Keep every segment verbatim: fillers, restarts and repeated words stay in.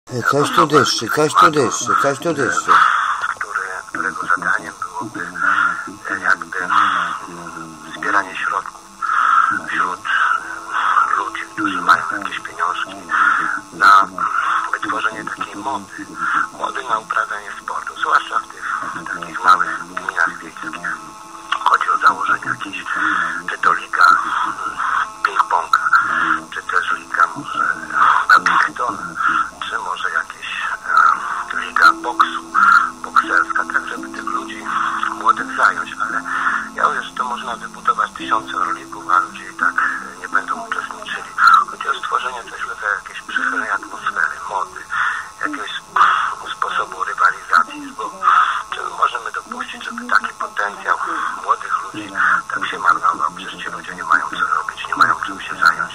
Coś tu dyszy, coś tu dyszy, coś tu dyszy. Który, którego zadaniem byłoby jakby zbieranie środków wśród ludzi, którzy mają jakieś pieniążki na wytworzenie takiej mody, mody na uprawianie sportu, zwłaszcza w tych w takich małych gminach wiejskich. Chodzi o założenie jakiejś, czy to liga ping-ponga, czy też liga może badmintona, czy może jakieś e, liga boksu, bokserska, tak żeby tych ludzi młodych zająć, ale ja mówię, że to można wybudować tysiące rolników, a ludzie i tak nie będą uczestniczyli. Chodzi o stworzenie coś w rodzaju jakiejś przychylnej atmosfery, mody, jakiegoś sposobu rywalizacji, bo czy możemy dopuścić, żeby taki potencjał młodych ludzi tak się marnował, przecież ci ludzie nie mają co robić, nie mają czym się zająć.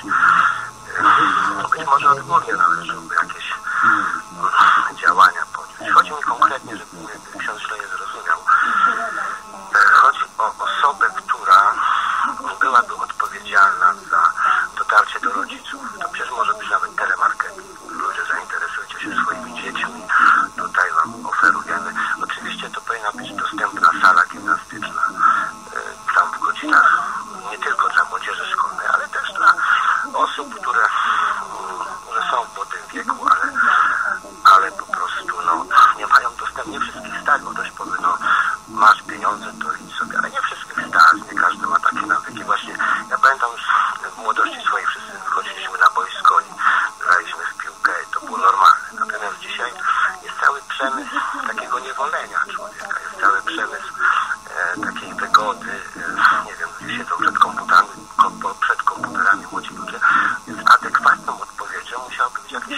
Być może odgórnie należałoby jakieś działania podjąć. Chodzi mi konkretnie, żeby ksiądz źle nie zrozumiał. Chodzi o osobę, która byłaby odpowiedzialna za dotarcie do rodziców. To przecież może być nawet telemarketing. Ludzie, zainteresujcie się swoimi dziećmi. Tutaj wam oferujemy. Oczywiście to powinna być dostępna sala gimnastyczna. Tam w godzinach nie tylko dla młodzieży szkolnej, ale też dla osób, które może są w młodym wieku, ale, ale po prostu no, nie mają dostępu. Nie wszystkich stać, bo ktoś powie, no masz pieniądze, to idź sobie, ale nie wszystkich stać, nie każdy ma takie nawyki. Właśnie ja pamiętam już w młodości swojej wszyscy chodziliśmy na boisko i graliśmy w piłkę i to było normalne. Natomiast dzisiaj jest cały przemysł takiego niewolenia człowieka, jest cały przemysł e, takiej wygody, e, nie wiem, ludzie siedzą przed komputerami, kom, przed komputerami młodzi ludzie, więc adekwatną odpowiedzią musiałby być jakiś,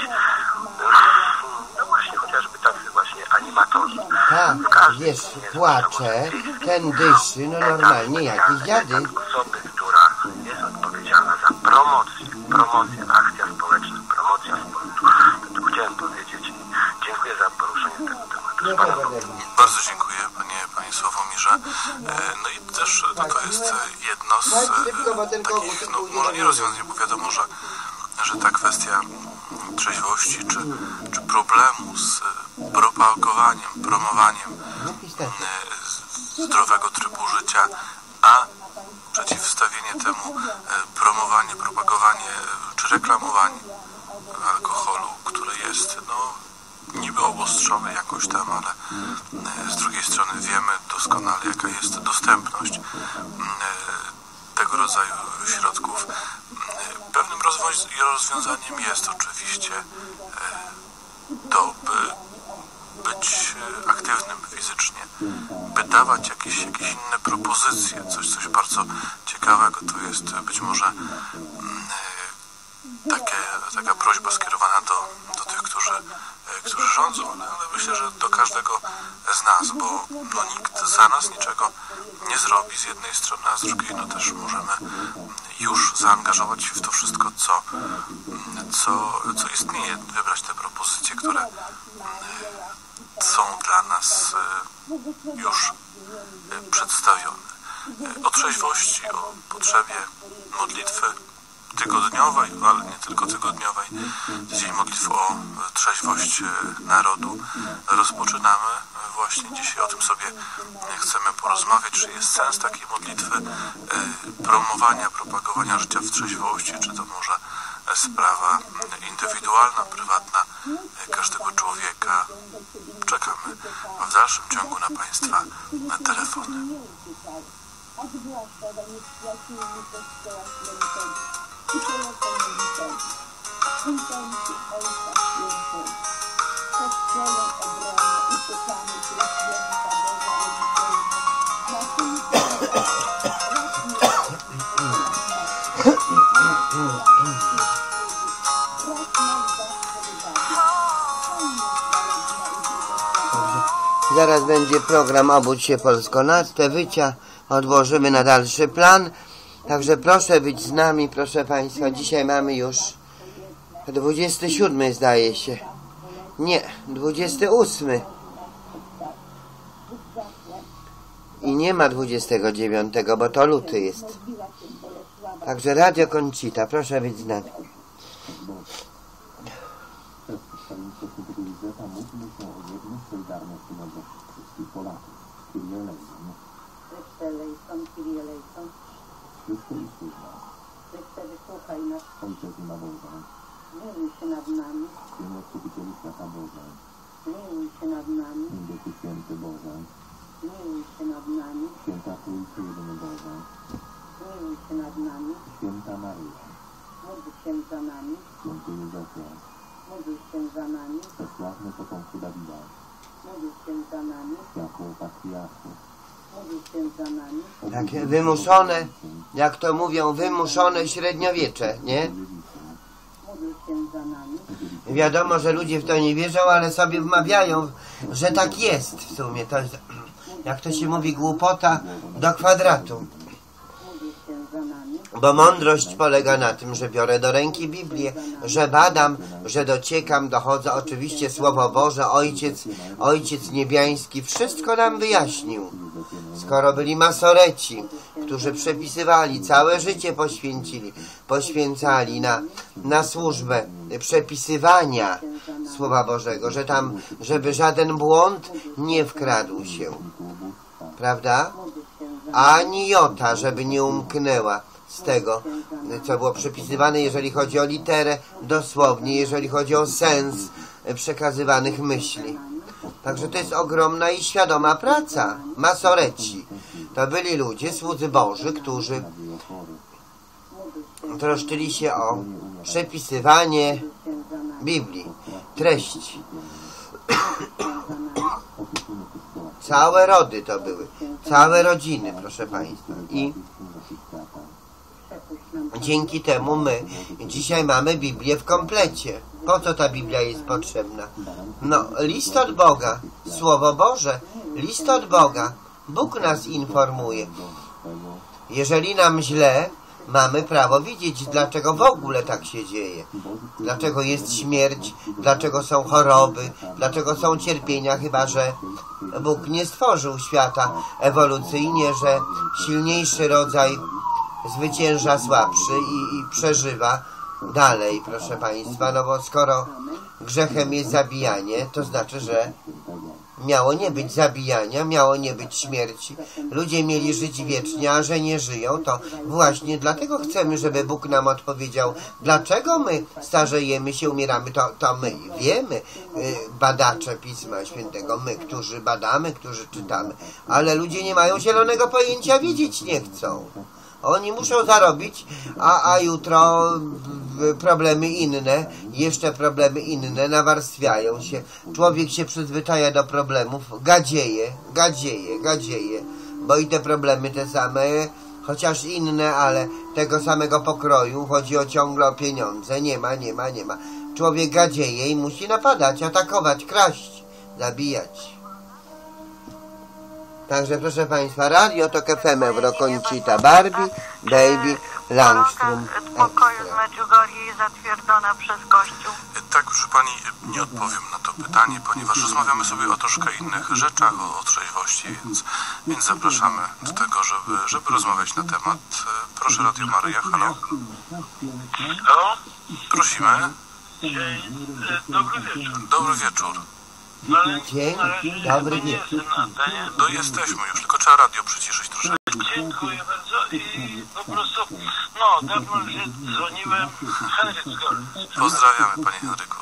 no właśnie, chociażby tacy właśnie animatorzy. Tak, jest, płacze, ten dyszy, no normalnie jakiś dziady. Osoby, która jest odpowiedzialna za promocję, promocję, akcja społeczna, promocja sportu. To tu chciałem powiedzieć i dziękuję za poruszenie tego tematu. Bardzo dziękuję, panie, panie Sławomirze. No i też to jest jedno z takich, no może nie rozwiązań, bo wiadomo, że, że ta kwestia trzeźwości czy, czy problemu z propagowaniem, promowaniem zdrowego trybu życia, a przeciwstawienie temu promowanie, propagowanie czy reklamowanie alkoholu, który jest no niby obostrzony jakoś tam, ale z drugiej strony wiemy doskonale, jaka jest dostępność tego rodzaju środków. Pewnym rozwiązaniem jest oczywiście to, by być aktywnym fizycznie, by dawać jakieś, jakieś inne propozycje, coś, coś bardzo ciekawego. To jest być może takie, taka prośba skierowana do, do tych, którzy, którzy rządzą, ale myślę, że do każdego z nas, bo no, nikt za nas niczego nie zrobi z jednej strony, a z drugiej no też możemy już zaangażować się w to wszystko, co, co, co istnieje, wybrać te propozycje, które są dla nas już przedstawione. O trzeźwości, o potrzebie modlitwy tygodniowej, ale nie tylko tygodniowej. Dzień modlitw o trzeźwość narodu rozpoczynamy. Właśnie dzisiaj o tym sobie chcemy porozmawiać, czy jest sens takiej modlitwy, promowania, propagowania życia w trzeźwości, czy to może sprawa indywidualna, prywatna każdego człowieka. Czekamy w dalszym ciągu na Państwa telefony. A zwłaszcza dla nieprzyjaciółmi Kościoła Świętego i telefonem Litewii. Intencji Ojca Świętego. Kościołem obrony uciekamy przez święta Boża rodzicielka. Na tym Zaraz będzie program Obudź się Polsko. Nad te wycia odłożymy na dalszy plan. Także proszę być z nami, proszę Państwa. Dzisiaj mamy już dwudziesty siódmy, zdaje się. Nie, dwudziesty ósmy. I nie ma dwudziestego dziewiątego, bo to luty jest. Także Radio Koncita, proszę być z nami. Stalinsko Świętego Józefa módlmy się o jedność, solidarność i mądrość wszystkich Polaków. Kyrie eleison. Chryste eleison, Kyrie eleison. Chryste usłysz nas. Chryste wysłuchaj nas. Ojcze z nieba Boże. Zmiłuj się nad nami. Synu Odkupicielu świata Boże. Zmiłuj się nad nami. Indyku Święty Boże. Zmiłuj się nad nami. Święta Trójcy Jedyny Boże. Zmiłuj się nad nami. Święta Maryja. Módl się za nami. Święty Józefie. Módl się za nami. Przesławny potomku Dawida. Módl się za nami. Światło patriarchów. Módl się za nami. Takie wymuszone, jak to mówią, wymuszone średniowiecze, nie? Módl się za nami. Wiadomo, że ludzie w to nie wierzą, ale sobie wmawiają, że tak jest w sumie. To jest, jak to się mówi, głupota do kwadratu. Módl się za nami. Bo mądrość polega na tym, że biorę do ręki Biblię, że badam, że dociekam, dochodzę. Oczywiście Słowo Boże, Ojciec, Ojciec Niebiański wszystko nam wyjaśnił. Skoro byli masoreci, którzy przepisywali, całe życie poświęcili, poświęcali na, na służbę przepisywania Słowa Bożego, że tam, żeby żaden błąd nie wkradł się. Prawda? Ani jota, żeby nie umknęła z tego, co było przepisywane, jeżeli chodzi o literę, dosłownie, jeżeli chodzi o sens przekazywanych myśli. Także to jest ogromna i świadoma praca. Masoreci to byli ludzie, słudzy Boży, którzy troszczyli się o przepisywanie Biblii, treści. Całe rody to były, całe rodziny, proszę Państwa. I dzięki temu my dzisiaj mamy Biblię w komplecie. Po co ta Biblia jest potrzebna? No, list od Boga, Słowo Boże, list od Boga. Bóg nas informuje. Jeżeli nam źle, mamy prawo widzieć, dlaczego w ogóle tak się dzieje. Dlaczego jest śmierć, dlaczego są choroby, dlaczego są cierpienia, chyba że Bóg nie stworzył świata ewolucyjnie, że silniejszy rodzaj zwycięża słabszy i, i przeżywa dalej, proszę Państwa. No bo skoro grzechem jest zabijanie, to znaczy, że miało nie być zabijania, miało nie być śmierci. Ludzie mieli żyć wiecznie, a że nie żyją, to właśnie dlatego chcemy, żeby Bóg nam odpowiedział, dlaczego my starzejemy się, umieramy. To, to my wiemy, badacze Pisma Świętego, my, którzy badamy, którzy czytamy, ale ludzie nie mają zielonego pojęcia, wiedzieć nie chcą. Oni muszą zarobić, a, a jutro problemy inne, jeszcze problemy inne nawarstwiają się. Człowiek się przyzwyczaja do problemów, gadzieje, gadzieje, gadzieje, bo i te problemy te same, chociaż inne, ale tego samego pokroju, chodzi o ciągle o pieniądze, nie ma, nie ma, nie ma. Człowiek gadzieje i musi napadać, atakować, kraść, zabijać. Także proszę Państwa, Radio Tok F M, Eurokoncita, Barbie, Baby, Langstrom, pokoju z Medjugorje jest zatwierdzona przez Kościół? Tak, proszę Pani, nie odpowiem na to pytanie, ponieważ rozmawiamy sobie o troszkę innych rzeczach, o, o trzeźwości, więc, więc zapraszamy do tego, żeby, żeby rozmawiać na temat. Proszę Radio Maryja, halo. Halo? Prosimy. Dobry wieczór. Dobry wieczór. No, ale Dzień na razie dobry nie wieczór. jestem na antenie. No jesteśmy już, tylko trzeba radio przyciszyć troszeczkę. Dziękuję bardzo i po prostu, no, dawno już dzwoniłem. Henryk z Gorlic. Pozdrawiamy, Panie Henryku.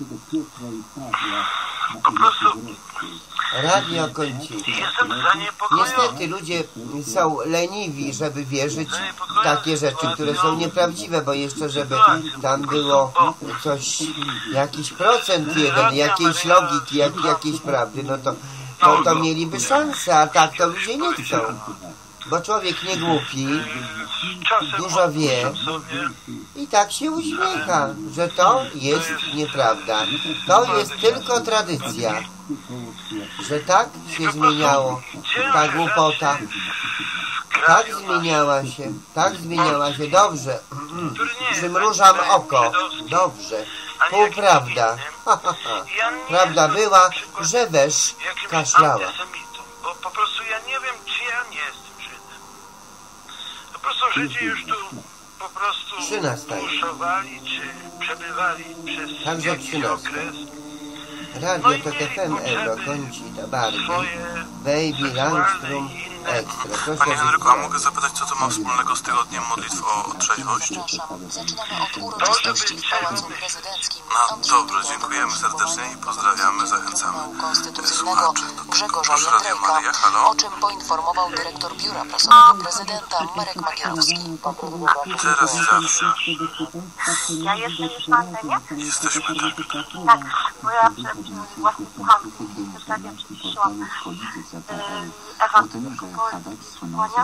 Po prostu Radio Koncita. jestem zaniepokojony. Niestety ludzie są leniwi, żeby wierzyć w takie rzeczy, które są nieprawdziwe, bo jeszcze żeby tam było coś, jakiś procent jeden, jakiejś logiki, jak, jakiejś prawdy, no to, to, to mieliby szansę, a tak to ludzie nie chcą. Bo człowiek nie głupi, Czasem dużo wie odpuszczam sobie. i tak się uśmiecha, że to jest nieprawda. To jest tylko tradycja, że tak się zmieniało, ta głupota, tak zmieniała się, tak zmieniała się, dobrze, przymrużam oko, dobrze, półprawda, prawda była, że wesz Jakimś kaszlała. antysemitą, bo po prostu ja nie wiem, czy ja nie jestem Żydem. Po prostu Żydzi już tu po prostu prostu trzynasta. buszowali, czy przebywali przez Także jakiś trzynasta. okres. Radio Tok F M, Euro, Koncita, Barbie, Baby, Langstrom, Ekstra. Proszę Panie Henryku, a być mogę zapytać, co to ma wspólnego z tygodniem modlitw o trzeźwość? Zaczynamy od uroczystości w Pałacu Prezydenckim. No dobrze, dziękujemy serdecznie i pozdrawiamy, zachęcamy Konstytucyjnego słuchaczy. Grzegorza Proszę, Radio Maryja, Jędrejka, halo? o czym poinformował dyrektor Biura Prasowego Prezydenta Marek Magierowski. Teraz zawsze Ja jestem już na antenie? jesteśmy tak. Tak, bo ja przed właśnie słucham w zasadzie przyszłam Ewa Kłania.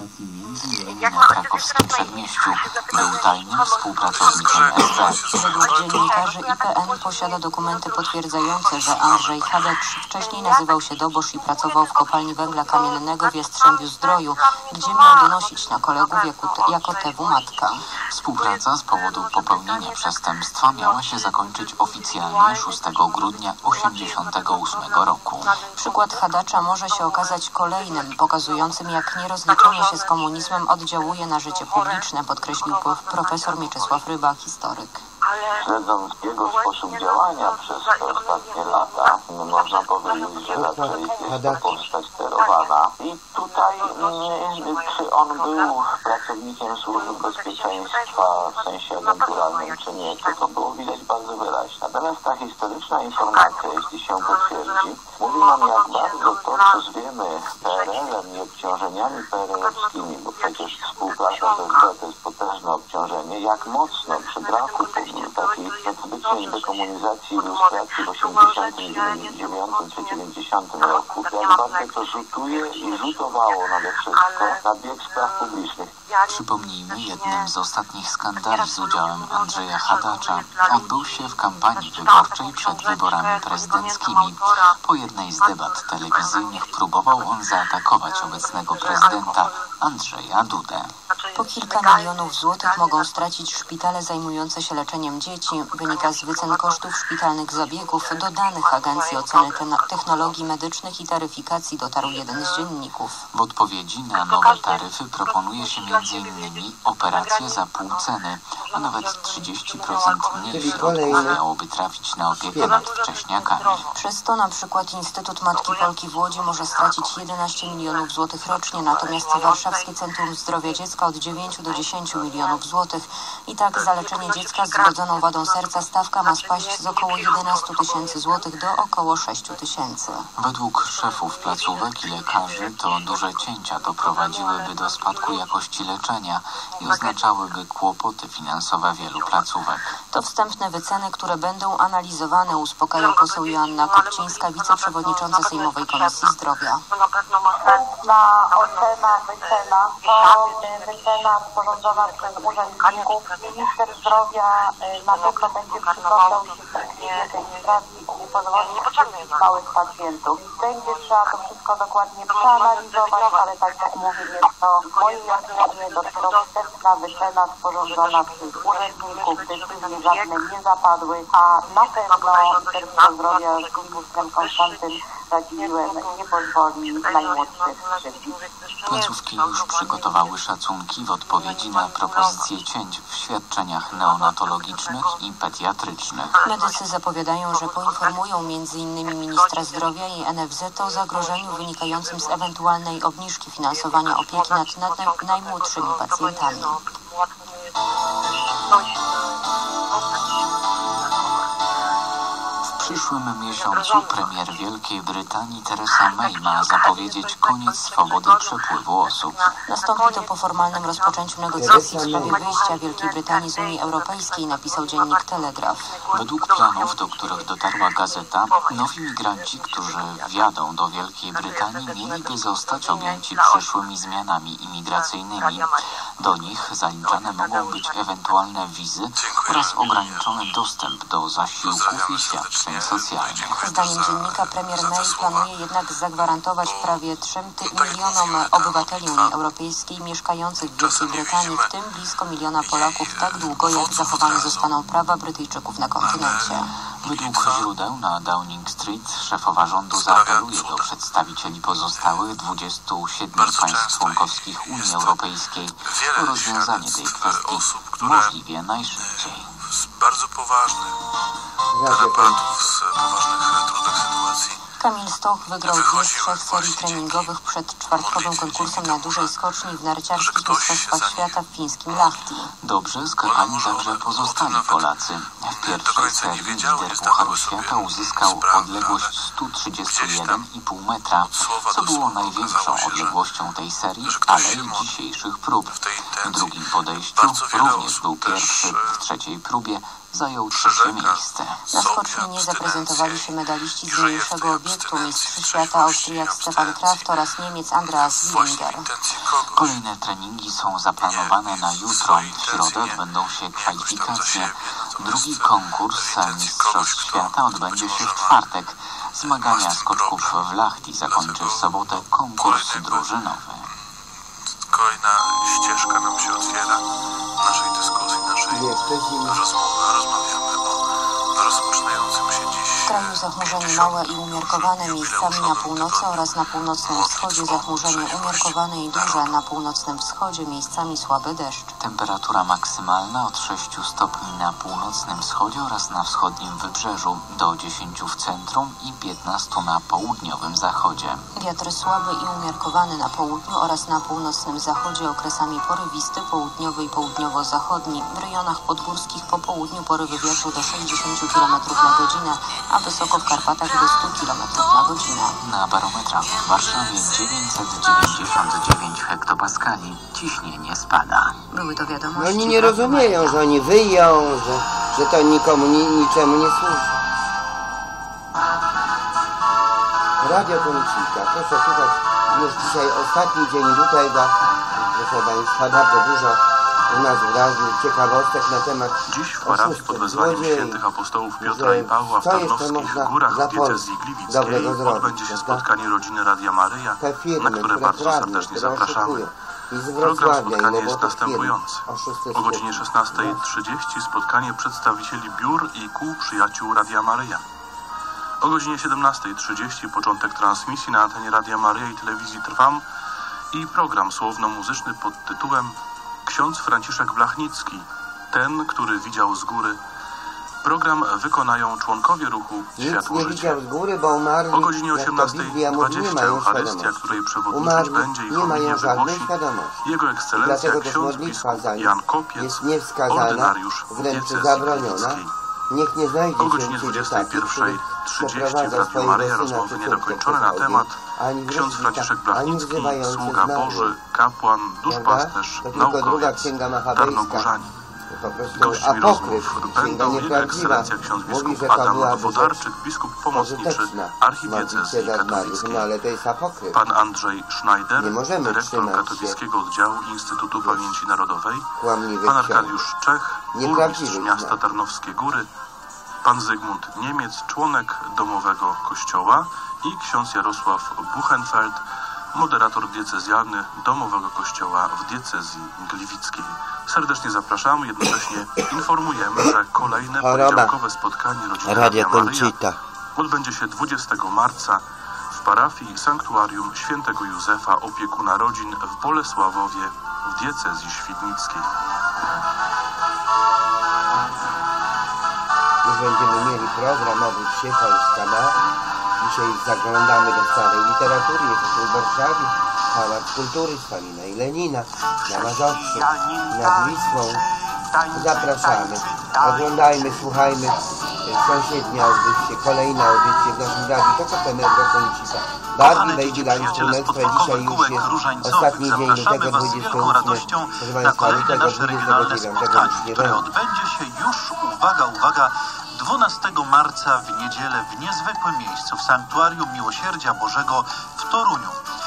Jak Na krakowskim przedmieściu był tajnym współpracownikiem S B. Według dziennikarzy I P N posiada dokumenty potwierdzające, że Andrzej Hadecz wcześniej nazywał się Dobosz i pracował w kopalni węgla kamiennego w Jastrzębiu-Zdroju, gdzie miał donosić na kolegów jako, jako T W matka. Współpraca z powodu popełnienia przestępstwa miała się zakończyć oficjalnie szóstego grudnia osiemdziesiątego ósmego roku. Przykład Hadacza może się okazać kolejnym, pokazującym, jak nierozliczenie się z komunizmem oddziałuje na życie publiczne, podkreślił po- profesor Mieczysław Ryba, historyk. Śledząc jego sposób działania przez te ostatnie lata, można powiedzieć, że raczej jest to postać sterowana. I tutaj, mm, czy on był pracownikiem służby bezpieczeństwa w sensie agenturalnym, czy nie, to to było widać bardzo wyraźnie. Natomiast ta historyczna informacja, jeśli się potwierdzi, mówi nam, jak bardzo to, co zwiemy P R L-em i obciążeniami P R L-owskimi, bo przecież współpraca z S B to jest potężne obciążenie, jak mocno przy braku takiej metodycznej dekomunizacji i ilustracji w osiemdziesiątym dziewiątym czy dziewięćdziesiątym roku, jak bardzo to rzutuje i rzutowało nade wszystko na bieg spraw publicznych. Przypomnijmy, jednym z ostatnich skandali z udziałem Andrzeja Hadacza odbył się w kampanii wyborczej przed wyborami prezydenckimi. Po jednej z debat telewizyjnych próbował on zaatakować obecnego prezydenta Andrzeja Dudę. Po kilka milionów złotych mogą stracić szpitale zajmujące się leczeniem dzieci, wynika z wycen kosztów szpitalnych zabiegów. Do danych Agencji Oceny Ten- Technologii Medycznych i Taryfikacji dotarł jeden z dzienników. W odpowiedzi na nowe taryfy proponuje się między innymi operacje za pół ceny, a nawet trzydzieści procent mniej środków miałoby trafić na opiekę nad wcześniakami. Przez to na przykład Instytut Matki Polki w Łodzi może stracić jedenaście milionów złotych rocznie, natomiast Warszawskie Centrum Zdrowia Dziecka od dziewięciu do dziesięciu milionów złotych. I tak za leczenie dziecka z wrodzoną wadą serca stawka ma spaść z około jedenastu tysięcy złotych do około sześciu tysięcy. Według szefów placówek i lekarzy to duże cięcia doprowadziłyby do spadku jakości leczenia i oznaczałyby kłopoty finansowe wielu placówek. To wstępne wyceny, które będą analizowane, uspokaja poseł Joanna Kopcińska, wiceprzewodnicząca Sejmowej Komisji Zdrowia. Na pewno ma sens. Na ocena, wycena, to y, wycena sporządzona przez urzędników. Minister zdrowia y, na pewno będzie przyglądał się tej sprawie i nie pozwoli na małych pacjentów. Będzie trzeba to wszystko dokładnie przeanalizować, ale tak jak mówię, jest to w mojej ocenie dopiero wstępna wycena sporządzona przez urzędników. Decyzje żadne nie zapadły, a na pewno Ministerstwo Zdrowia z ministrem Konstantym Radziwiłłem nie pozwoli najmłodszych krzywdzić. Placówki już przygotowały szacunki w odpowiedzi na propozycje cięć w świadczeniach neonatologicznych i pediatrycznych. Medycy zapowiadają, że poinformują między innymi ministra zdrowia i N F Z o zagrożeniu wynikającym z ewentualnej obniżki finansowania opieki nad, nad najmłodszymi pacjentami. W przyszłym miesiącu premier Wielkiej Brytanii Theresa May ma zapowiedzieć koniec swobody przepływu osób. Nastąpi to po formalnym rozpoczęciu negocjacji w sprawie wyjścia Wielkiej Brytanii z Unii Europejskiej, napisał dziennik Telegraph. Według planów, do których dotarła gazeta, nowi migranci, którzy wjadą do Wielkiej Brytanii, mieliby zostać objęci przyszłymi zmianami imigracyjnymi. Do nich zaliczane mogą być ewentualne wizy oraz ograniczony dostęp do zasiłków i świadczeń socjalnych. Zdaniem dziennika premier May planuje jednak zagwarantować prawie trzem milionom obywateli Unii Europejskiej mieszkających w Wielkiej Brytanii, w tym blisko miliona Polaków, tak długo jak zachowane zostaną prawa Brytyjczyków na kontynencie. Według źródeł na Downing Street szefowa rządu zaapeluje do przedstawicieli pozostałych dwudziestu siedmiu państw członkowskich Unii Europejskiej o rozwiązanie tej kwestii możliwie najszybciej. Z bardzo poważnych tarapatów, z poważnych, trudnych sytuacji. Kamil Stoch wygrał dwie z trzech serii treningowych przed czwartkowym konkursem na dużej skoczni w narciarskich mistrzostwach świata w fińskim Lahti. Dobrze skakali także pozostali Polacy. W pierwszej serii lider Pucharu Świata uzyskał odległość sto trzydzieści jeden i pół metra, co było największą odległością tej serii, ale i dzisiejszych prób. W drugim podejściu również był pierwszy, w trzeciej próbie zajął trzecie miejsce. Na skoczni nie zaprezentowali się medaliści z mniejszego obiektu, mistrz świata Austriak Stefan Kraft oraz Niemiec Andreas Willinger. Kolejne treningi są zaplanowane na jutro. W środę odbędą się kwalifikacje. Drugi konkurs Mistrzostw Świata odbędzie się w czwartek. Zmagania skoczków w Lahti zakończy w sobotę konkurs drużynowy. Kolejna ścieżka nam się otwiera naszej dyskusji, naszej rozmowy. Rozmawiamy o rozpoczynającym się dziś. W kraju zachmurzenie małe i umiarkowane, miejscami na północy oraz na północnym wschodzie zachmurzenie umiarkowane i duże, na północnym wschodzie miejscami słaby deszcz. Temperatura maksymalna od sześciu stopni na północnym wschodzie oraz na wschodnim wybrzeżu, do dziesięciu w centrum i piętnastu na południowym zachodzie. Wiatr słaby i umiarkowany na południu oraz na północnym zachodzie, okresami porywisty, południowy i południowo-zachodni. W rejonach podgórskich po południu porywy wiatru do sześćdziesięciu kilometrów na godzinę, a wysoko w Karpatach do stu kilometrów na godzinę. Na barometrach w Warszawie dziewięćset dziewięćdziesiąt dziewięć hektopaskali. Ciśnienie spada. Były to wiadomości. No oni nie rozumieją, że oni wyją, że, że to nikomu ni, niczemu nie służy. Radio Konicika, proszę słuchać, jest dzisiaj ostatni dzień lutego. Proszę Państwa, bardzo dużo u nas w radiu ciekawostek na temat Dziś w parafii pod wezwaniem świętych apostołów Piotra i Pawła w Tarnowskich Górach w diecezji gliwickiej odbędzie się spotkanie rodziny Radia Maryja, na które bardzo serdecznie zapraszamy. Program spotkania jest następujący. O godzinie szesnastej trzydzieści spotkanie przedstawicieli biur i kół przyjaciół Radia Maryja. O godzinie siedemnastej trzydzieści początek transmisji na antenie Radia Maryja i telewizji Trwam i program słowno-muzyczny pod tytułem Ksiądz Franciszek Blachnicki, ten, który widział z góry. Program wykonają członkowie ruchu Światło Życia. O godzinie osiemnastej dwadzieścia Eucharystia, której przewodniczyć będzie i homilię wygłosi Jego Ekscelencja ksiądz biskup Jan Kopiec, ordynariusz diecezji gliwickiej. Niech nie znajdzie o godzinie dwudziestej pierwszej trzydzieści w Radiu Maryja rozmowy niedokończone na temat ksiądz Franciszek Blachnicki, sługa Boży, kapłan, duszpasterz, naukowiec, Tarnogórzanin. Gośćmi rozmów będą Jego Ekscelencja ksiądz biskup Adam Wodarczyk, biskup pomocniczy archidiecezji katowickiej, pan Andrzej Schneider, dyrektor katolickiego oddziału Instytutu Pamięci Narodowej, pan Arkadiusz Czech, burmistrz miasta Tarnowskie Góry, pan Zygmunt Niemiec, członek domowego kościoła i ksiądz Jarosław Buchenfeld, moderator diecezjalny domowego kościoła w diecezji gliwickiej. Serdecznie zapraszamy, jednocześnie informujemy, że kolejne poniedziałkowe spotkanie rodziny Radia Maryja odbędzie się dwudziestego marca w parafii Sanktuarium Świętego Józefa, opiekuna rodzin w Bolesławowie w diecezji świdnickiej. Już będziemy mieli program Obudź się Polska ma. Dzisiaj zaglądamy do starej literatury, jesteśmy w Warszawie, Pałac Kultury, Stalina i Lenina, na Mazowszu, nad Wisłą. Zapraszamy, oglądajmy, słuchajmy. Sąsiednia audycje, kolejna audycja w naszym radiu, to kopemy Eurokonicika. Barbie Baby Line Królestwa, dzisiaj już jest ostatni dzień lutego dwudziestego ósmego, proszę Państwa, lutego dwudziestego dziewiątego już nie które odbędzie się już, uwaga, uwaga, dwunastego marca w niedzielę w niezwykłym miejscu w Sanktuarium Miłosierdzia Bożego w Toruniu. Rozpo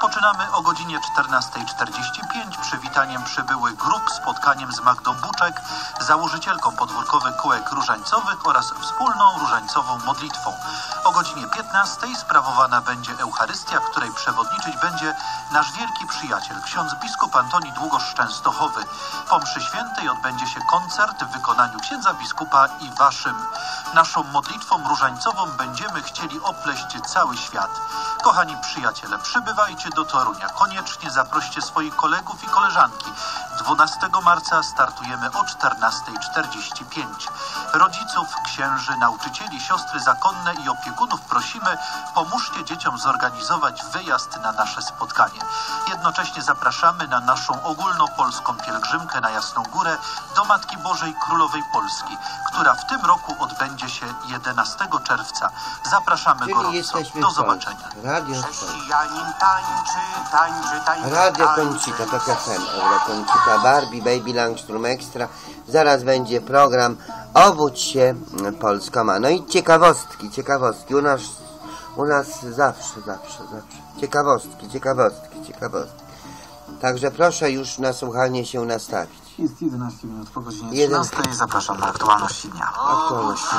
Rozpoczynamy o godzinie czternasta czterdzieści pięć przywitaniem przybyły grup, spotkaniem z Magdą Buczek, założycielką podwórkowych kółek różańcowych oraz wspólną różańcową modlitwą. O godzinie piętnastej sprawowana będzie Eucharystia, której przewodniczyć będzie nasz wielki przyjaciel, ksiądz biskup Antoni Długosz Częstochowy. Po mszy świętej odbędzie się koncert w wykonaniu księdza biskupa i waszym. Naszą modlitwą różańcową będziemy chcieli opleść cały świat. Kochani przyjaciele, przybywajcie do Torunia. Koniecznie zaproście swoich kolegów i koleżanki. dwunastego marca startujemy o czternasta czterdzieści pięć. Rodziców, księży, nauczycieli, siostry zakonne i opiekunów prosimy, pomóżcie dzieciom zorganizować wyjazd na nasze spotkanie. Jednocześnie zapraszamy na naszą ogólnopolską pielgrzymkę na Jasną Górę do Matki Bożej Królowej Polski, która w tym roku odbędzie się jedenastego czerwca. Zapraszamy Czyli gorąco. Do zobaczenia. Radio Chrześcijanin tańczy, tańczy, tańczy, Radio tańczy. Koncita, tak jak ten Euro Koncita, Barbie, Baby Langstrom Extra. Zaraz będzie program Obudź się Polsko ma. No i ciekawostki, ciekawostki. U nas, u nas zawsze, zawsze, zawsze. Ciekawostki, ciekawostki, ciekawostki. Także proszę już na słuchanie się nastawić. Jest jedenaście minut po godzinie Jeden- trzynastej. Zapraszam na aktualności dnia. Aktualności.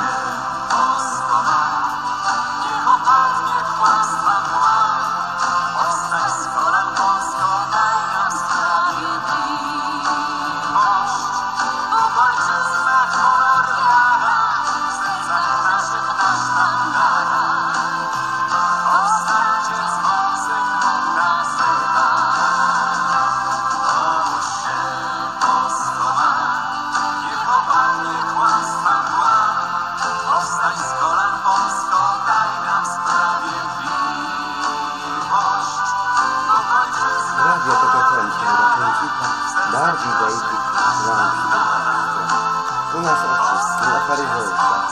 Radio to tak jak ten Euro Koncita, Barbie, Baby Langstrom Extra. U nas o wszystkim, o faryzeuszach.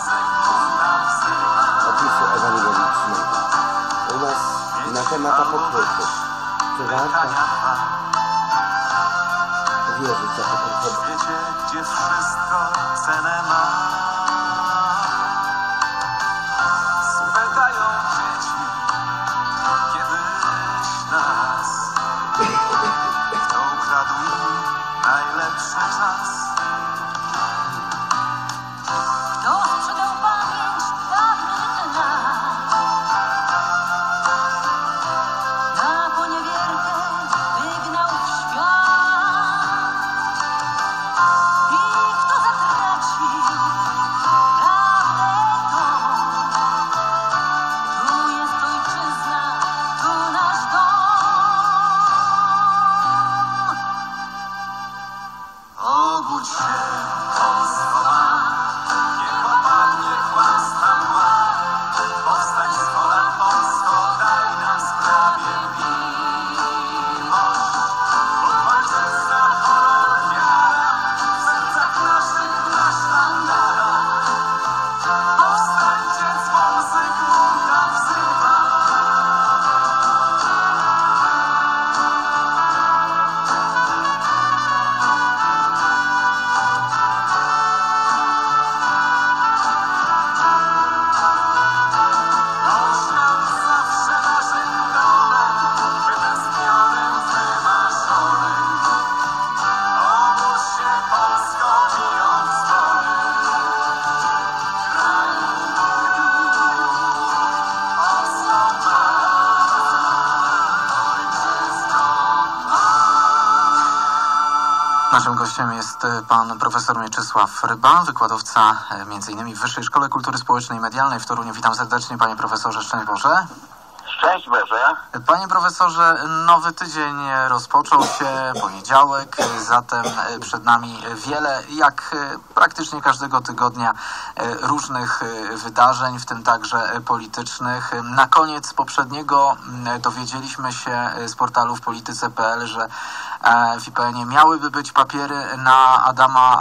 Opisu ewangelicznego. U nas na temat apokrofów. Czy warto wierzyć w apokrofów? Wiecie, gdzie wszystko cenę ma. Spytają dzieci kiedyś nas, kto ukradł im najlepszy czas. Kto sprzedał pamięć dawnych lat? Na poniewierkę wygnał w świat. I kto zatraci prawdę tą? Tu jest ojczyzna, tu nasz dom. Obudź się, Polsko ma, niech opadnie kłamstwa mgła. Powstań z kolan, Polsko, daj nam sprawiedliwość. Bo ojczyzna, honor, wiara, w sercach naszych na sztandara. Powstańcie, dzwon Zygmunta wzywa. Ośmiał zawsze naszym domem, wytęsknionym, wymarzonym. Obudź się, Polsko, biją dzwony. Kraju Polsko ma, ojczyzno Naszym gościem jest e, pan profesor Mieczysław Ryba, wykładowca e, między innymi w Wyższej Szkole Kultury Społecznej i Medialnej w Toruniu. Witam serdecznie, panie profesorze, szczęść Boże. Szczęść Boże. Panie profesorze, nowy tydzień rozpoczął się, poniedziałek, zatem przed nami wiele, jak praktycznie każdego tygodnia, różnych wydarzeń, w tym także politycznych. Na koniec poprzedniego dowiedzieliśmy się z portalu w polityce kropka p l, że w I P N ie miałyby być papiery na Adama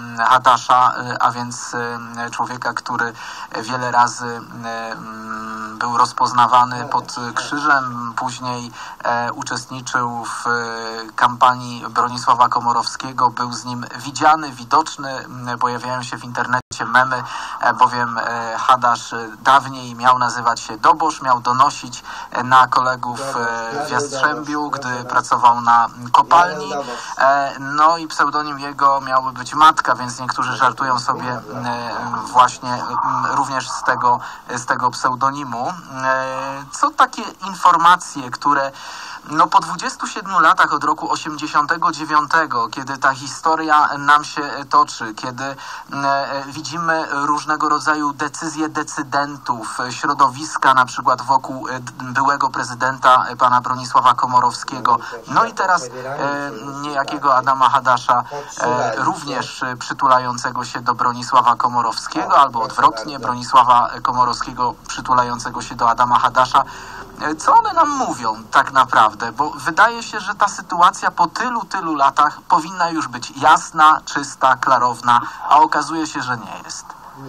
Hadasza, a więc człowieka, który wiele razy był rozpoznawany pod krzyżem, później uczestniczył w kampanii Bronisława Komorowskiego, był z nim widziany, widoczny, pojawiają się w internecie memy, bowiem Hadasz dawniej miał nazywać się Dobosz, miał donosić na kolegów w Jastrzębiu, gdy pracował na kopalni, no i pseudonim jego miałby być Matka, więc niektórzy żartują sobie właśnie również z tego, z tego pseudonimu. Co takie informacje, które no po dwudziestu siedmiu latach od roku osiemdziesiątego dziewiątego, kiedy ta historia nam się toczy, kiedy e, widzimy różnego rodzaju decyzje decydentów, środowiska na przykład wokół e, byłego prezydenta e, pana Bronisława Komorowskiego, no i teraz e, niejakiego Adama Hadasza, e, również przytulającego się do Bronisława Komorowskiego, albo odwrotnie, Bronisława Komorowskiego przytulającego się do Adama Hadasza. Co one nam mówią tak naprawdę? Bo wydaje się, że ta sytuacja po tylu, tylu latach powinna już być jasna, czysta, klarowna, a okazuje się, że nie jest.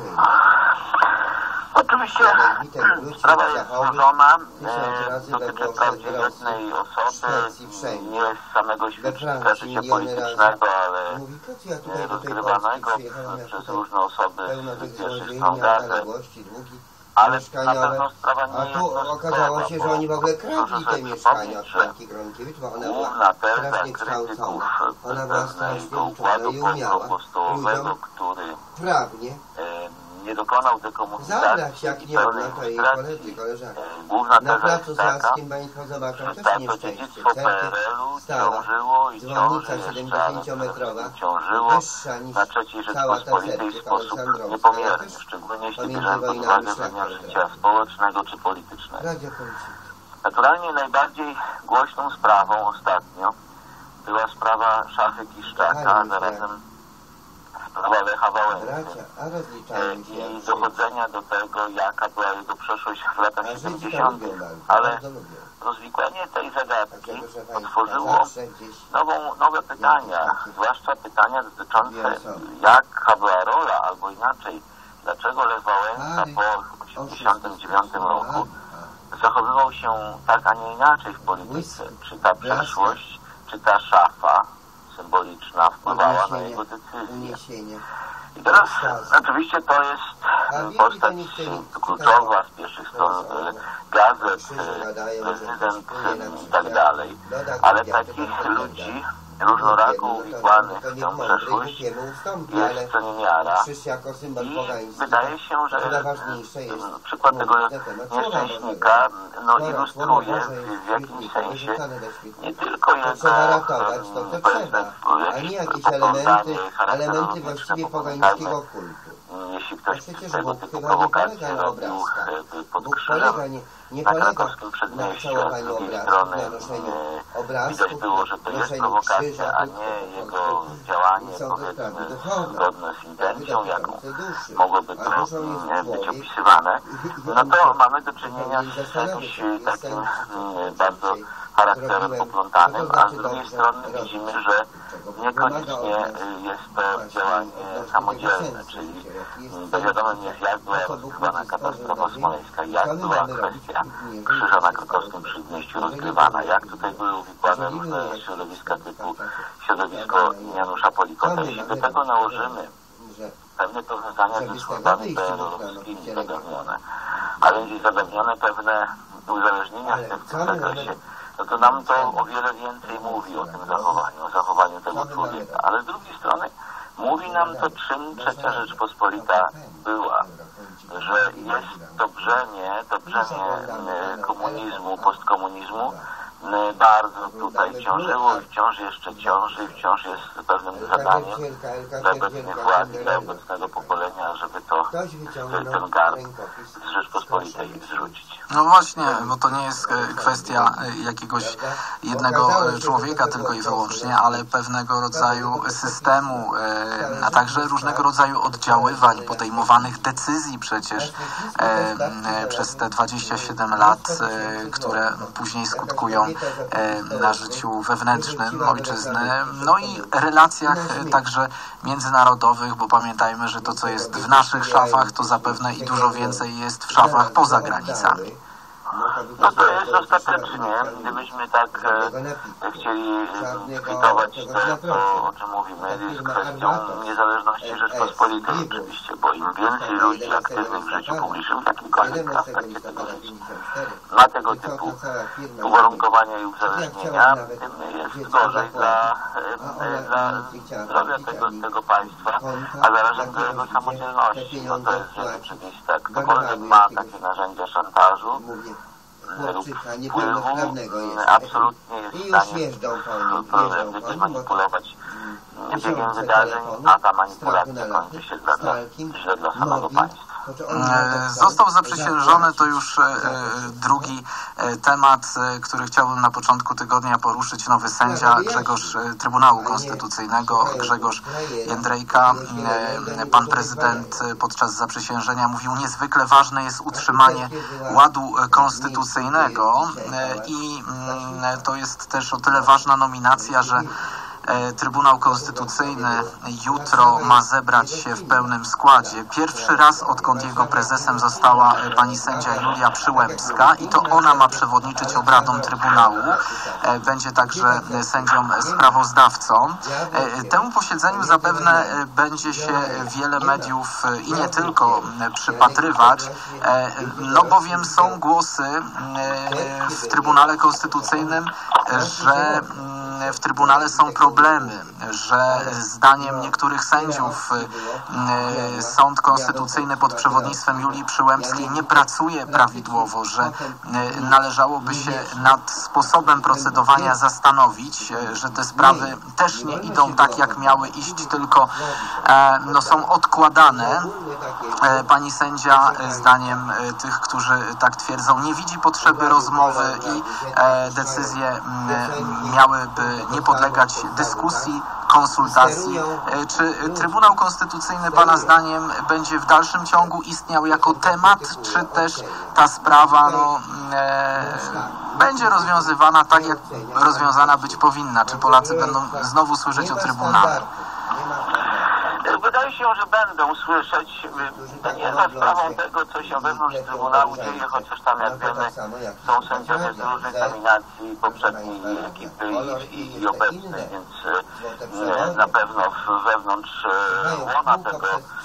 Oczywiście sprawa jest złożona, e, dotyczy wprawdzie jednej osoby, nie z samego świecznika życia politycznego, ale e, rozgrywanego przez różne osoby w pierwszych sądach. Ale na pewno sprawa nie jest tu okazało się, że oni w ogóle kradli te mieszkania od Franki Gronkiewicz, bo ona była strasznie kształcona. Ona była strasznie uczona i umiała ludziom który prawnie nie dokonał dekomunizacji zabrać, jak nie ona, to jej koledzy, koleżanki. Na placu Saskim państwo zobaczą też nieszczęście. Cerkiew stała, dzwonnica siedemdziesięciometrowa, wyższa niż cała ta cerkiew aleksandrowska. Ja też pomiędzy wojnami szlak życia społecznego czy politycznego. Radiopolitycznego. Naturalnie najbardziej głośną sprawą ostatnio była sprawa Szachy Kiszczaka, a zarazem sprawa Lecha Wałęsy i dochodzenia do tego, jaka była jego przeszłość w latach siedemdziesiątych. Ale rozwikłanie tej zagadki otworzyło nową, nowe pytania, zwłaszcza pytania dotyczące, jaka była rola, albo inaczej, dlaczego Lech Wałęsa po osiemdziesiątym dziewiątym roku zachowywał się tak, a nie inaczej w polityce. Czy ta przeszłość, czy ta szafa symboliczna wpływała na jego decyzje. I teraz oczywiście to jest postać kluczowa z pierwszych stron gazet, prezydent i tak dalej. Ale takich ludzi różnoraku uwikłanych w tę przeszłość jest niemiara. I wydaje się, że przykład tego nieszczęśnika no, ilustruje w jakimś sensie nie tylko jego jakieś elementy, elementy właściwie pogańskiego kultu. Jeśli ktoś tego typu prowokacje robił pod krzyżem na krakowskim przedmieściu, a z drugiej strony widać było, że to jest prowokacja, a nie jego działanie, powiedzmy, zgodne z intencją, jaką mogłoby to być opisywane, no to mamy do czynienia z jakimś takim bardzo charakterem poplątanym, a z drugiej strony widzimy, że niekoniecznie jest to działanie samodzielne, czyli wiadomo nie jest, jak była rozgrywana katastrofa smoleńska, jak była kwestia krzyża na krakowskim przedmieściu rozgrywana, jak tutaj były uwikłane różne środowiska typu środowisko Janusza Polikota. Jeśli do tego nałożymy pewne powiązania ze służbami P R L-owskimi zadawnione, a więc zadawnione pewne uzależnienia w tym zakresie, no to nam to o wiele więcej mówi o tym zachowaniu, o zachowaniu tego człowieka. Ale z drugiej strony mówi nam to, czym Trzecia Rzeczpospolita była. Że jest to brzemię, to brzemię komunizmu, postkomunizmu bardzo tutaj ciążyło i wciąż jeszcze ciąży i wciąż jest pewnym zadaniem dla obecnej władzy, dla obecnego pokolenia, żeby to, ten garb z Rzeczpospolitej zrzucić. No właśnie, bo to nie jest kwestia jakiegoś jednego człowieka tylko i wyłącznie, ale pewnego rodzaju systemu, a także różnego rodzaju oddziaływań, podejmowanych decyzji przecież przez te dwadzieścia siedem lat, które później skutkują na życiu wewnętrznym ojczyzny, no i relacjach także międzynarodowych, bo pamiętajmy, że to, co jest w naszych szafach, to zapewne i dużo więcej jest w szafach poza granicami. No to jest ostatecznie, gdybyśmy tak e, chcieli kwitować to, to, o czym mówimy, jest kwestią niezależności Rzeczpospolitej oczywiście, bo im więcej ludzi aktywnych w życiu publicznym, w jakimkolwiek aspekcie tego życia, ma tego typu uwarunkowania i uzależnienia, tym jest gorzej dla, e, dla zdrowia tego, tego państwa, a zarazem do jego samodzielności. No to jest rzecz oczywista. Ktokolwiek ma takie narzędzia szantażu lub wpływu, absolutnie jest w stanie manipulować biegiem wydarzeń, a ta manipulacja kończy się dla, dla, źle dla samego państwa. Został zaprzysiężony, to już drugi temat, który chciałbym na początku tygodnia poruszyć. Nowy sędzia Grzegorz Trybunału Konstytucyjnego, Grzegorz Jędrejka. Pan prezydent podczas zaprzysiężenia mówił, niezwykle ważne jest utrzymanie ładu konstytucyjnego i to jest też o tyle ważna nominacja, że Trybunał Konstytucyjny jutro ma zebrać się w pełnym składzie. Pierwszy raz, odkąd jego prezesem została pani sędzia Julia Przyłębska i to ona ma przewodniczyć obradom Trybunału. Będzie także sędzią sprawozdawcą. Temu posiedzeniu zapewne będzie się wiele mediów i nie tylko przypatrywać, no bowiem są głosy w Trybunale Konstytucyjnym, że w Trybunale są problemy, że zdaniem niektórych sędziów Sąd Konstytucyjny pod przewodnictwem Julii Przyłębskiej nie pracuje prawidłowo, że należałoby się nad sposobem procedowania zastanowić, że te sprawy też nie idą tak, jak miały iść, tylko no, są odkładane. Pani sędzia, zdaniem tych, którzy tak twierdzą, nie widzi potrzeby rozmowy i decyzje miałyby nie podlegać dyskusji, konsultacji. Czy Trybunał Konstytucyjny Pana zdaniem będzie w dalszym ciągu istniał jako temat, czy też ta sprawa no, e, będzie rozwiązywana tak, jak rozwiązana być powinna? Czy Polacy będą znowu słyszeć o Trybunale? Wydaje się, że będą słyszeć. To nie jest sprawą tego, co się wewnątrz Trybunału dzieje, chociaż tam, jak wiemy, są sędziowie z różnych nominacji poprzedniej ekipy i, i obecnej, więc e, na pewno wewnątrz e, łona tego,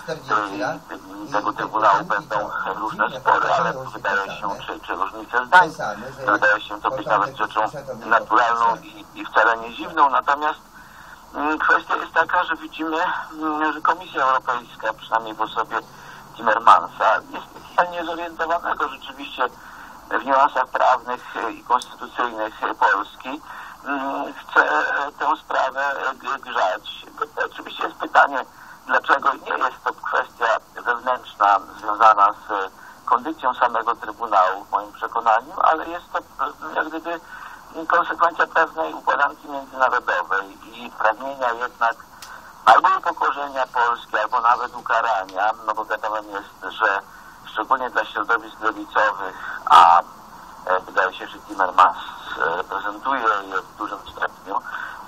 e, tego Trybunału będą różne spory, ale wydaje się, czy, czy różnice zdań, wydaje się to być nawet rzeczą naturalną i, i wcale nie dziwną, natomiast kwestia jest taka, że widzimy, że Komisja Europejska, przynajmniej w osobie Timmermansa, jest specjalnie zorientowanego rzeczywiście w niuansach prawnych i konstytucyjnych Polski, chce tę sprawę grzać. To oczywiście jest pytanie, dlaczego nie jest to kwestia wewnętrzna związana z kondycją samego Trybunału, w moim przekonaniu, ale jest to jak gdyby konsekwencja pewnej układanki międzynarodowej i pragnienia jednak albo upokorzenia Polski, albo nawet ukarania, no bo wiadomo jest, że szczególnie dla środowisk lewicowych, a e, wydaje się, że Timmermans reprezentuje je w dużym stopniu,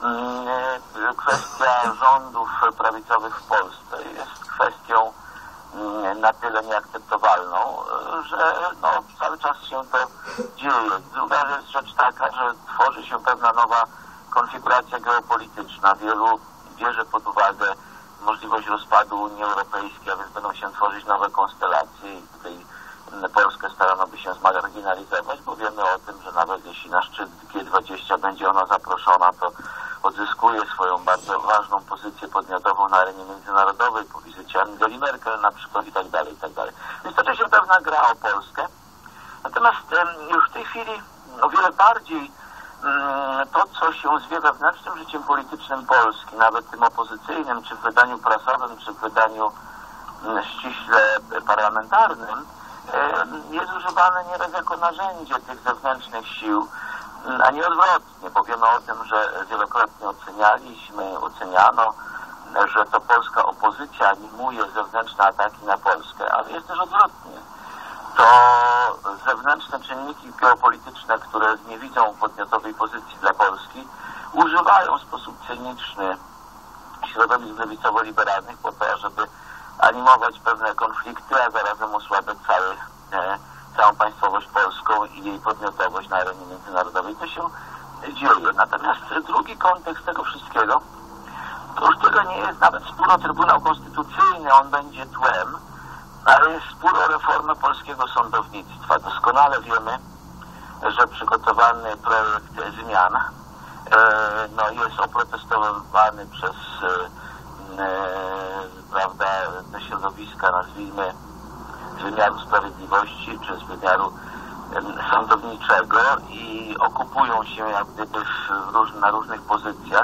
e, kwestia rządów prawicowych w Polsce jest kwestią e, na tyle nieakceptowalną, że no, cały czas się to dzieje. Druga jest rzecz taka, że tworzy się pewna nowa konfiguracja geopolityczna. Wielu bierze pod uwagę możliwość rozpadu Unii Europejskiej, a więc będą się tworzyć nowe konstelacje i tutaj Polskę starano by się zmarginalizować, bo wiemy o tym, że nawet jeśli na szczyt G dwadzieścia będzie ona zaproszona, to odzyskuje swoją bardzo ważną pozycję podmiotową na arenie międzynarodowej po wizycie Angeli Merkel na przykład i tak dalej, i tak dalej. Więc toczy się pewna gra o Polskę. Natomiast już w tej chwili o wiele bardziej to, co się zwie wewnętrznym życiem politycznym Polski, nawet tym opozycyjnym, czy w wydaniu prasowym, czy w wydaniu ściśle parlamentarnym, jest używane nieraz jako narzędzie tych zewnętrznych sił, a nie odwrotnie, bo wiemy o tym, że wielokrotnie ocenialiśmy, oceniano, że to polska opozycja animuje zewnętrzne ataki na Polskę, ale jest też odwrotnie. To zewnętrzne czynniki geopolityczne, które nie widzą podmiotowej pozycji dla Polski, używają w sposób cyniczny środowisk lewicowo-liberalnych po to, żeby animować pewne konflikty, a zarazem osłabiać cały, e, całą państwowość polską i jej podmiotowość na arenie międzynarodowej. To się dzieje. Natomiast drugi kontekst tego wszystkiego, to już tego nie jest nawet spór o Trybunał Konstytucyjny, on będzie tłem, ale jest spór o reformę polskiego sądownictwa. Doskonale wiemy, że przygotowany projekt zmian e, no, jest oprotestowany przez e, prawda, te środowiska, nazwijmy, z wymiaru sprawiedliwości czy z wymiaru e, sądowniczego i okupują się jak gdyby w róż, na różnych pozycjach,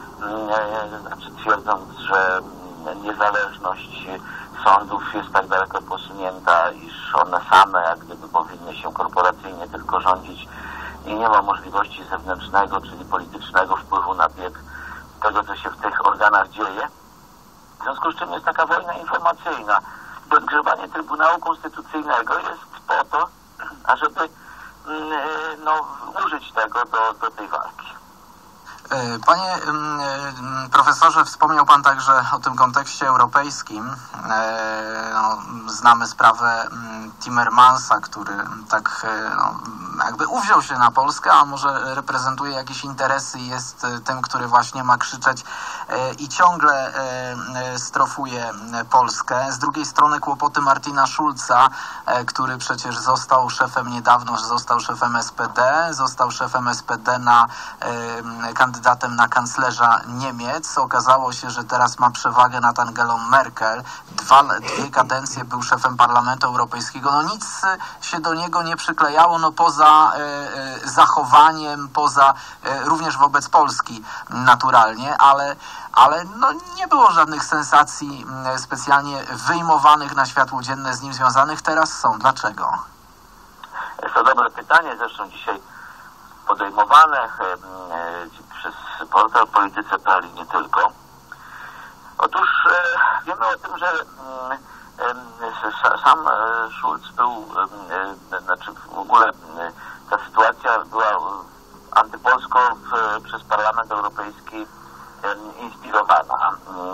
e, znaczy twierdząc, że niezależność sądów jest tak daleko posunięta, iż one same jak gdyby powinny się korporacyjnie tylko rządzić i nie ma możliwości zewnętrznego, czyli politycznego wpływu na bieg tego, co się w tych organach dzieje. W związku z czym jest taka wojna informacyjna. Podgrzewanie Trybunału Konstytucyjnego jest po to, ażeby no, użyć tego do, do tej walki. Panie profesorze, wspomniał Pan także o tym kontekście europejskim. No, znamy sprawę Timmermansa, który tak no, jakby uwziął się na Polskę, a może reprezentuje jakieś interesy i jest tym, który właśnie ma krzyczeć i ciągle strofuje Polskę. Z drugiej strony kłopoty Martina Schulza, który przecież został szefem niedawno, został szefem S P D, został szefem S P D na kandydatem na kanclerza Niemiec. Okazało się, że teraz ma przewagę nad Angelą Merkel. Dwa, dwie kadencje był szefem Parlamentu Europejskiego. No nic się do niego nie przyklejało, no poza e, e, zachowaniem, poza e, również wobec Polski naturalnie, ale, ale no nie było żadnych sensacji e, specjalnie wyjmowanych na światło dzienne z nim związanych. Teraz są. Dlaczego? Jest to dobre pytanie, zresztą dzisiaj podejmowane e, e, przez portal Polityce.pl i nie tylko. Otóż e, wiemy o tym, że e, e, sam e, Schulz był, e, znaczy w ogóle e, ta sytuacja była antypolsko w, przez Parlament Europejski e, inspirowana.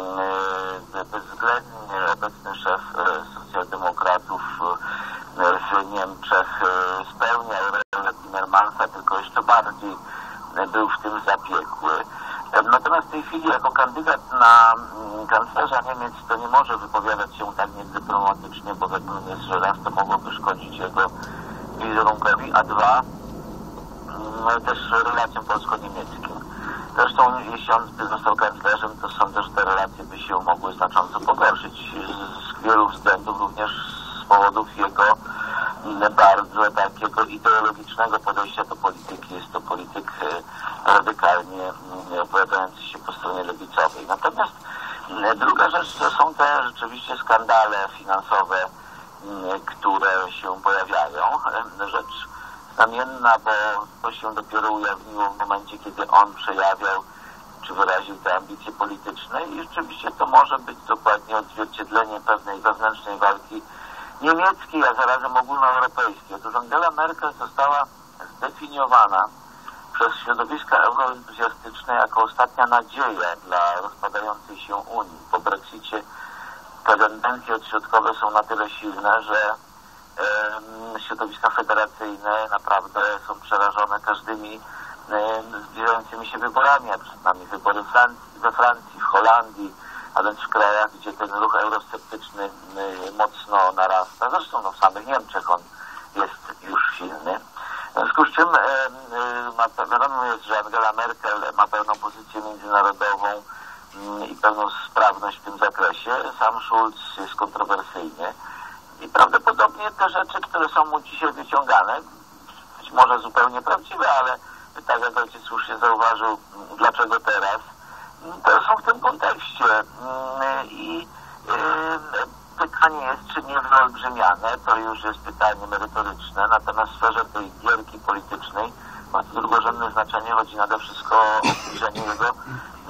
E, bezwzględnie obecny szef e, socjaldemokratów e, w Niemczech e, spełniał rolę Timmermansa, tylko jeszcze bardziej był w tym zabiegły. Natomiast w tej chwili jako kandydat na kanclerza Niemiec to nie może wypowiadać się tak niedyplomatycznie, bo wiadomo jest, że raz to mogłoby szkodzić jego wizerunkowi, a dwa też relacjom polsko-niemieckim. Zresztą jeśli on by został kanclerzem, to sądzę, że te relacje by się mogły znacząco pogorszyć z wielu względów, również z powodów jego bardzo takiego ideologicznego podejścia do polityki. Jest to polityk radykalnie opowiadający się po stronie lewicowej. Natomiast druga rzecz to są te rzeczywiście skandale finansowe, które się pojawiają. Rzecz znamienna, bo to się dopiero ujawniło w momencie, kiedy on przejawiał czy wyraził te ambicje polityczne i rzeczywiście to może być dokładnie odzwierciedlenie pewnej wewnętrznej walki niemieckiej, a zarazem ogólnoeuropejskiej. Otóż Angela Merkel została zdefiniowana przez środowiska euroentuzjastyczne jako ostatnia nadzieja dla rozpadającej się Unii. Po Brexicie te tendencje odśrodkowe są na tyle silne, że e, środowiska federacyjne naprawdę są przerażone każdymi e, zbliżającymi się wyborami, a przed nami wybory Francji, we Francji, w Holandii, a więc w krajach, gdzie ten ruch eurosceptyczny y, mocno narasta. Zresztą no, w samych Niemczech on jest już silny. W związku z czym y, y, wiadomo jest, że Angela Merkel ma pełną pozycję międzynarodową y, i pełną sprawność w tym zakresie. Sam Schulz jest kontrowersyjny i prawdopodobnie te rzeczy, które są mu dzisiaj wyciągane, być może zupełnie prawdziwe, ale tak jak ojciec słusznie zauważył, dlaczego teraz, to są w tym kontekście i pytanie jest, czy nie wyolbrzymiane, to już jest pytanie merytoryczne, natomiast w sferze tej gierki politycznej ma to drugorzędne znaczenie, chodzi nade wszystko o obniżenie jego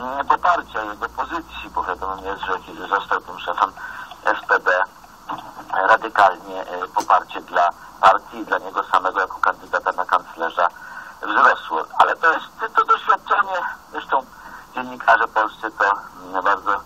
poparcia, jego pozycji, bo wiadomo jest, że kiedy został tym szefem S P D, radykalnie poparcie dla partii i dla niego samego jako kandydata na kanclerza wzrosło. Ale to jest to doświadczenie, zresztą dziennikarze polscy to bardzo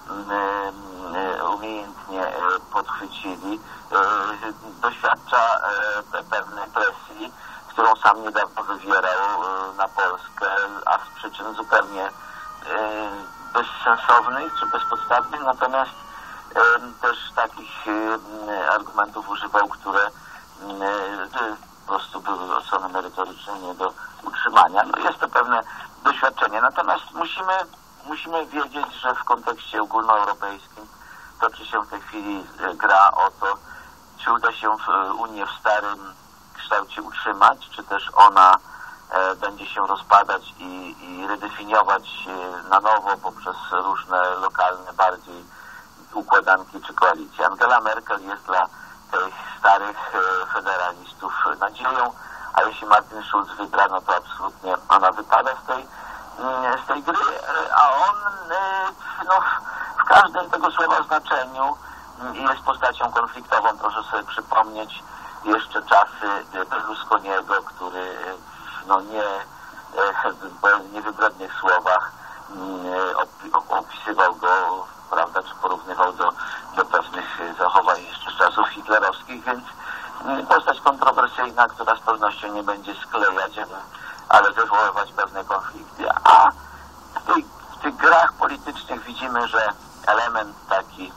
umiejętnie podchwycili, doświadcza pewnej presji, którą sam niedawno wywierał na Polskę, a z przyczyn zupełnie bezsensownych czy bezpodstawnych, natomiast też takich argumentów używał, które po prostu były od strony merytorycznej nie do utrzymania. No jest to pewne doświadczenie, natomiast musimy, musimy wiedzieć, że w kontekście ogólnoeuropejskim toczy się w tej chwili gra o to, czy uda się Unię w starym kształcie utrzymać, czy też ona e, będzie się rozpadać i, i redefiniować e, na nowo poprzez różne lokalne bardziej układanki czy koalicje. Angela Merkel jest dla tych starych e, federalistów nadzieją, a jeśli Martin Schulz wygra, no to absolutnie ona wypada z tej, z tej gry, a on no, w każdym tego słowa znaczeniu jest postacią konfliktową. Proszę sobie przypomnieć jeszcze czasy Berlusconiego, który no nie w niewybrednych słowach opisywał go, prawda, czy porównywał do, do pewnych zachowań jeszcze z czasów hitlerowskich, więc postać kontrowersyjna, która z pewnością nie będzie sklejać, ale wywoływać pewne konflikty. A w, tej, w tych grach politycznych widzimy, że element taki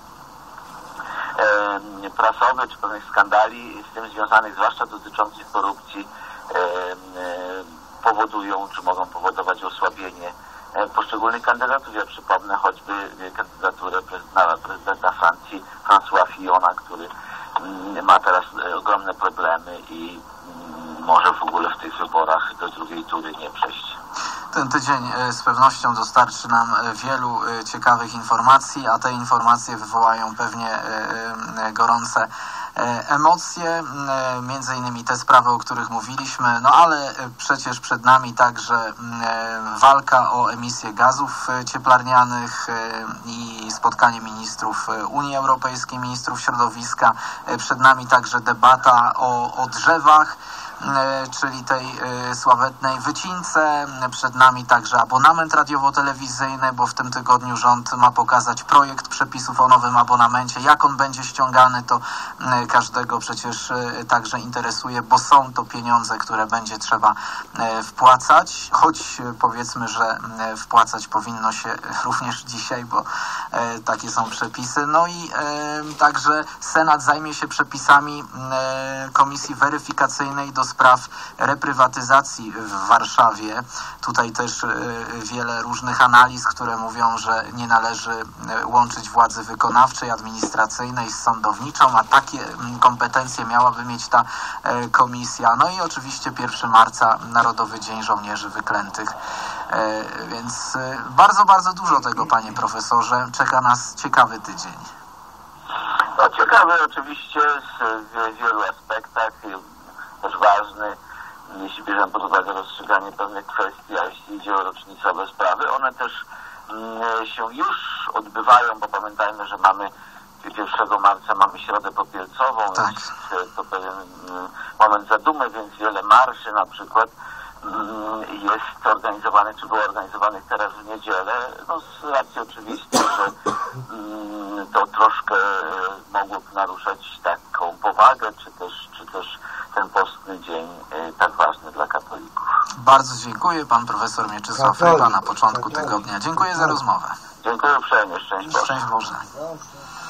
e, prasowy, czy pewnych skandali z tym związanych, zwłaszcza dotyczących korupcji, e, e, powodują, czy mogą powodować osłabienie e, poszczególnych kandydatów. Ja przypomnę choćby kandydaturę prezydenta, prezydenta Francji, François Fillona, który m, ma teraz e, ogromne problemy i m, może w ogóle w tych wyborach do drugiej tury nie przejść. Ten tydzień z pewnością dostarczy nam wielu ciekawych informacji, a te informacje wywołają pewnie gorące emocje, między innymi te sprawy, o których mówiliśmy, no ale przecież przed nami także walka o emisję gazów cieplarnianych i spotkanie ministrów Unii Europejskiej, ministrów środowiska, przed nami także debata o, o drzewach, czyli tej sławetnej wycince. Przed nami także abonament radiowo-telewizyjny, bo w tym tygodniu rząd ma pokazać projekt przepisów o nowym abonamencie. Jak on będzie ściągany, to każdego przecież także interesuje, bo są to pieniądze, które będzie trzeba wpłacać, choć powiedzmy, że wpłacać powinno się również dzisiaj, bo takie są przepisy. No i także Senat zajmie się przepisami Komisji Weryfikacyjnej do spraw reprywatyzacji w Warszawie. Tutaj też wiele różnych analiz, które mówią, że nie należy łączyć władzy wykonawczej, administracyjnej z sądowniczą, a takie kompetencje miałaby mieć ta komisja. No i oczywiście pierwszego marca Narodowy Dzień Żołnierzy Wyklętych. Więc bardzo, bardzo dużo tego, panie profesorze. Czeka nas ciekawy tydzień. No ciekawy oczywiście w wielu aspektach, też ważny, jeśli bierzemy pod uwagę rozstrzyganie pewnych kwestii, a jeśli idzie o rocznicowe sprawy, one też mm, się już odbywają, bo pamiętajmy, że mamy pierwszego marca mamy Środę Popielcową, tak. Jest to pewien mm, moment zadumy, więc wiele marszy na przykład mm, jest organizowanych, czy było organizowanych teraz w niedzielę, no z racji oczywistej, że mm, to troszkę mogłoby naruszać taką powagę, czy też, czy też ten postny dzień tak ważny dla katolików. Bardzo dziękuję. Pan profesor Mieczysław Ryba na początku tygodnia. Dziękuję za rozmowę. Dziękuję uprzejmie. Szczęść Boże. Szczęść Boże.